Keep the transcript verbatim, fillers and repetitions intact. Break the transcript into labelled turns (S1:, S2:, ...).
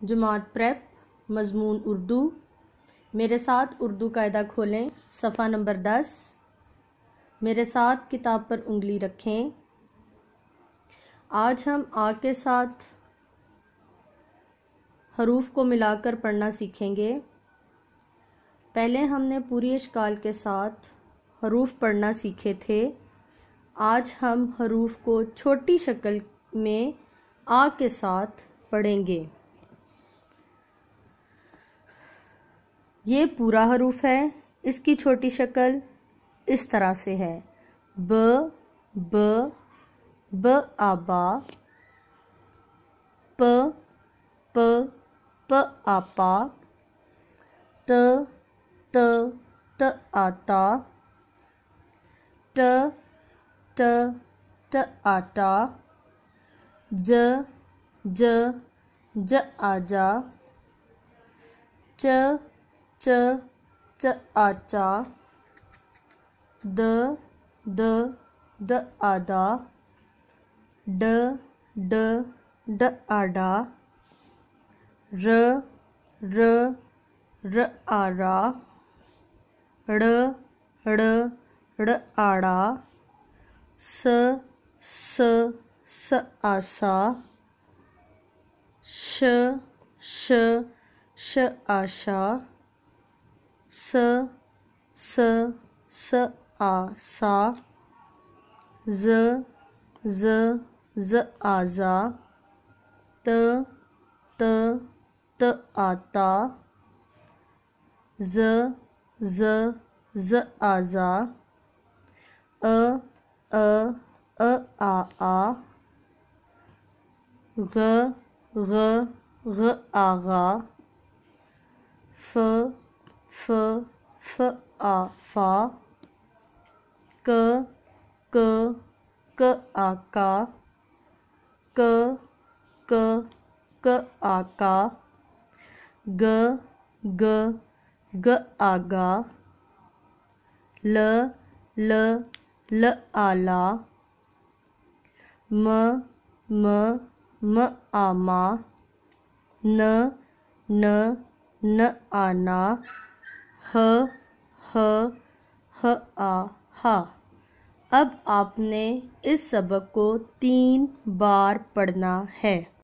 S1: जमात prep मज़मून Urdu. मेरे साथ उर्दू कायदा खोलें, सफ़ा नंबर दस। मेरे साथ किताब पर उंगली रखें। आज हम आ के साथ हरूफ को मिलाकर पढ़ना सीखेंगे। पहले हमने पूरी इश्काल के साथ हरूफ पढ़ना सीखे थे। आज हम हरूफ को छोटी शक्ल में आ के साथ पढ़ेंगे। ये पूरा हरूफ है। इसकी छोटी शक्ल इस तरह से है। ब ब ब आबा, प प प आपा, त त त आता, ट ट ट आटा, ज ज ज आजा, च च च आचा, द द द आदा, ड ड ड आडा, र र र आरा, ड़ ड़ ड़ आड़ा, स स स आसा, श श श आशा, स स स आसा, ज ज ज आजा, त त त आता, ज ज ज आजा, अ अ अ आ आ, ग ग ग आगा, फ फ फ आफा, क क क आका, क क क आका, ग ग ग आगा, ल ल ल आला, म म म आमा, न न न आना, ह ह ह आ हा। अब आपने इस सबक को तीन बार पढ़ना है।